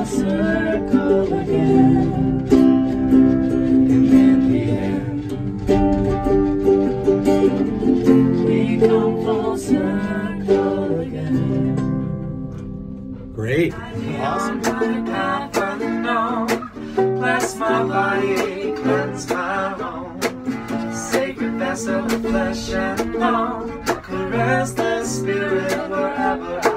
circle again. And in the end, we come full circle again. Great. Awesome. Bless my body, cleanse my home. Sacred vessel of flesh and bone. Caress the spirit wherever